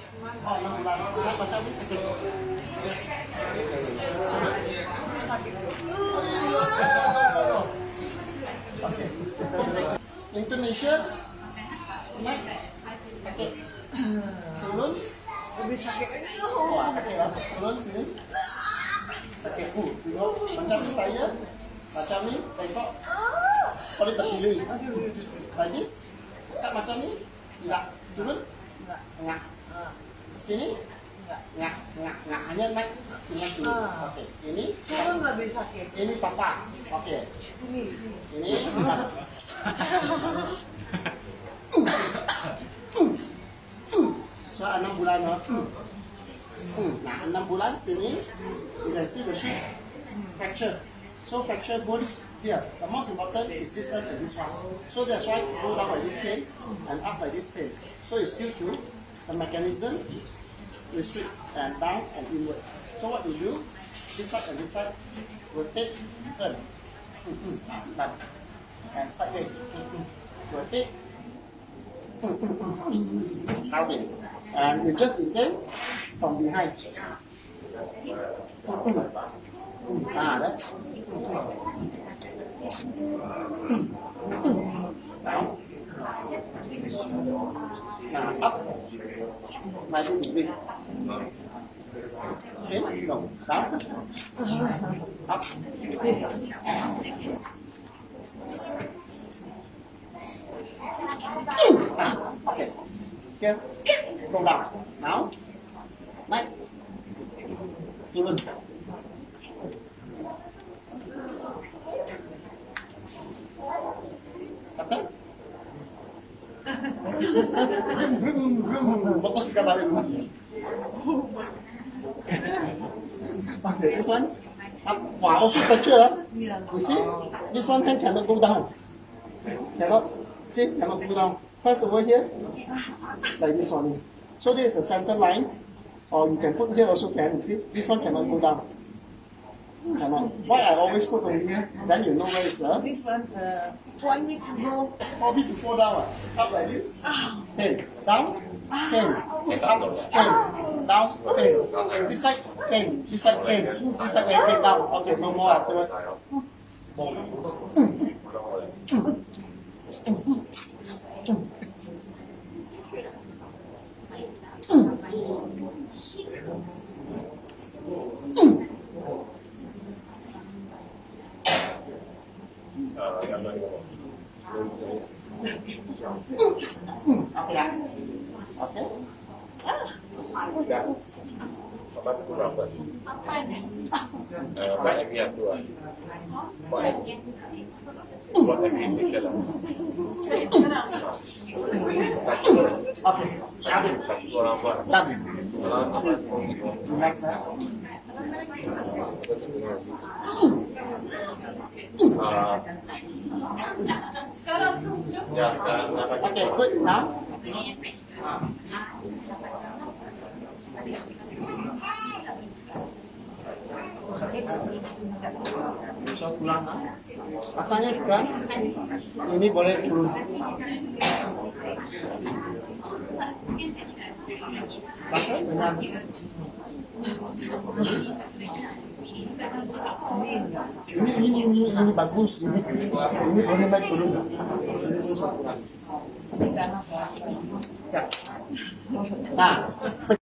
Oh, 6 bulan. Naik macam ni sakit. Sakit. Okay. Indonesia. Naik sakit. Turun. Lebih sakit. Oh, sakit lah. Turun sini. Sakit. Tengok. Macam ni saya. Macam ni. Tengok. Boleh berdiri. Like this. Tak macam ni. Tidak. Turun. Ngak. Sini. Ngak. Hanya naik. Dengan turun. Okey. Ini. Turun lebih sakit. Ini patah. Okey. Sini. Ini. So 6 bulan. Nah, 6 bulan sini. You can see the sheep fracture. So fracture bones here. The most important is this one and this one. So that's why you go down like this pain and up like this pain. So it's due to the mechanism restrict and down and inward. So what you do, this side and this side, rotate, turn, done, and sideways, rotate, out it, and you just intense from behind. Đấy. Now up. Mai đi nghỉ. Okay, no, down. Up. Okay. Here. Go down. Now. Next. Turun. Kata? Bagus ka balik mo. Okay, this one. Wow, also fracture. You see? This one hand cannot go down. Cannot. See? Cannot go down. First over here. Like this one. So this is a center line. Or you can put here also can. You see? This one cannot go down. Cannot. Why I always put over here? Then you know where it's This one, want me to go? Probably to fall down. Up like this. Pain. Down. Pain. Up. Pain. Down. Pain. This side. Pain. This side. Pain. This side. Pain. Down. Okay, no more afterward. Okay lah. Okay. Apa itu berapa? Banyak pihak tuan. Banyak pihak lah. Okay. Cabin. Cabin. Relax lah. Ya sekarang apa? Okay, good. Now. So pulang. Asalnya sekarang ini boleh turun. Pasal dengan ini bagus. Ini boleh naik turun. Ini so pulang. Siap. Nah.